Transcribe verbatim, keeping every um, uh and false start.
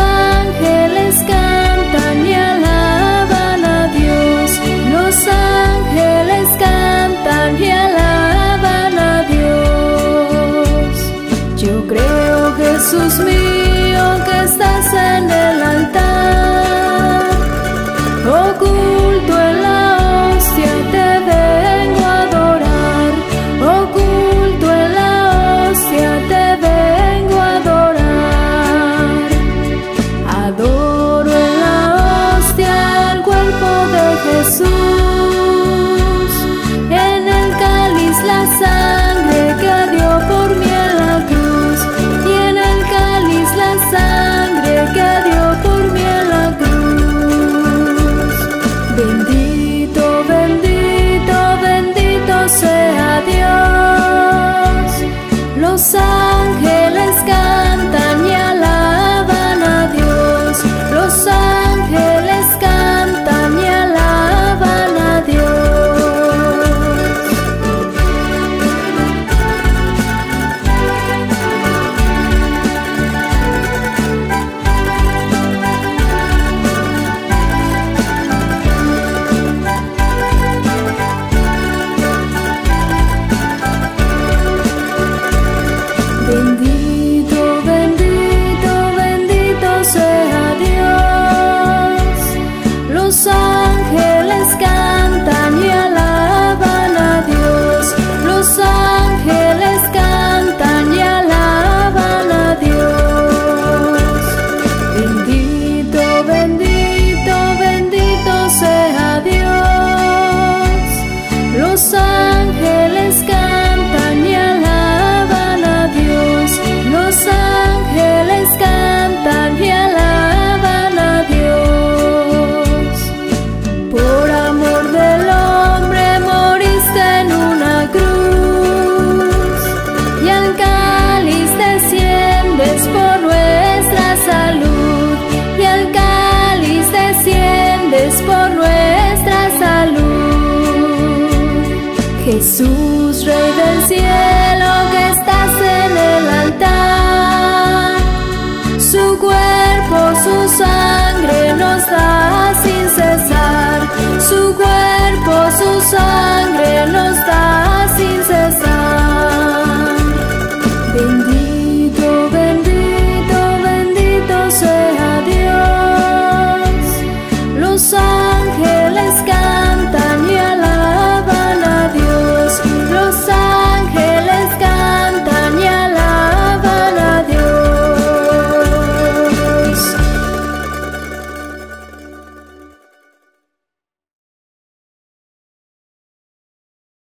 ángeles cantan y alaban a Dios. Los ángeles cantan y alaban a Dios. Yo creo, Jesús mío, que estás en el altar, oculto en la hostia te vengo a adorar, oculto en la hostia te vengo a adorar. Adoro en la hostia el cuerpo de Jesús, en el cáliz la sangre que dio por mí en la cruz, y en el cáliz la sangre que dio por mí en la cruz. Bendito, bendito, bendito sea Dios. Los ángeles cantan y alaban a Dios. Los ángeles cantan y alaban a Dios. Bendito, bendito, bendito sea Dios. Los ángeles cantan y alaban a Dios. Los ángeles cantan y alaban a Dios. Bendito, bendito, bendito sea Dios. Los ángeles cantan y alaban a Dios. Los ángeles cantan y alaban a Dios. Por amor del hombre moriste en una cruz, y al cáliz desciendes por nuestra salud, y al cáliz desciendes por nuestra salud. Jesús, Rey del cielo, que estás en el altar, su cuerpo, su sangre nos da sin cesar, su cuerpo, su sangre nos da